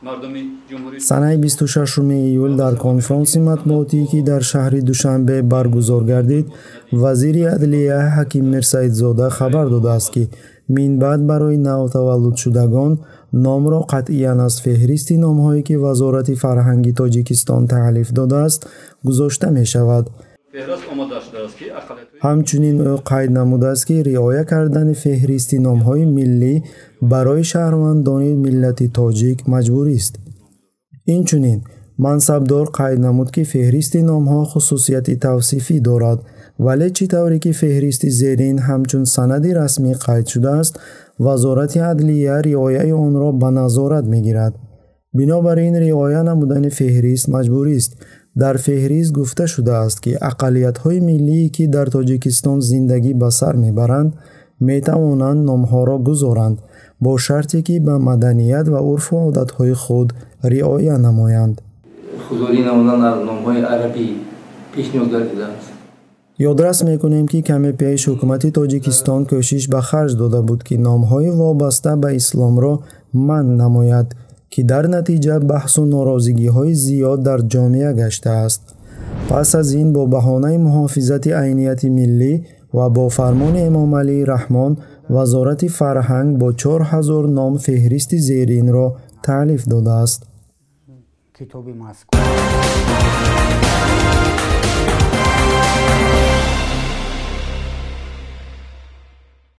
санаи 26 июл дар конфронси матбуотӣ, ки дар шаҳри Душанбе баргузор гардид, вазири адлия Ҳаким Мирсаидзода хабар додааст, ки минбаъд барои навтаваллудшудагон номро қатъиян аз феҳристи номҳое, ки Вазорати фарҳанги Тоҷикистон таълиф додааст, гузошта мешавад. ҳамчунин ӯ қайд намудааст, ки риоя кардани феҳристи номҳои миллӣ барои шаҳрвандони миллати тоҷик маҷбурист. инчунин мансабдор қайд намуд, ки феҳристи номҳо хусусияти тавсифӣ дорад, вале чӣ тавре ки феҳристи зерин ҳамчун санади расмӣ қайд шудааст, Вазорати адлия риояи онро ба назорат мегирад. бинобар ин риоя намудани феҳрист маҷбурист. дар феҳрист гуфта шудааст, ки ақаллиятҳои миллие, ки дар Тоҷикистон зиндагӣ ба сар мебаранд, метавонанд номҳоро гузоранд, бо шарте, ки ба маданият ва урфу одатҳои худ риоя намоянд. хузурӣ намудан аз номҳои арабӣ пешниҳод гардидааст. ёдрас мекунем, ки каме пеш ҳукумати Тоҷикистон кӯшиш ба харҷ дода буд, ки номҳои вобаста ба исломро манъ намояд, ки дар натиҷа баҳсу норозигиҳои зиёд дар ҷомеа гаштааст. пас аз ин бо баҳонаи муҳофизати айнияти миллӣ ва бо фармони Эмомалии Раҳмон, Вазорати фарҳанг бо 4000 ном феҳристи зеринро таълиф додааст. китоби мазкур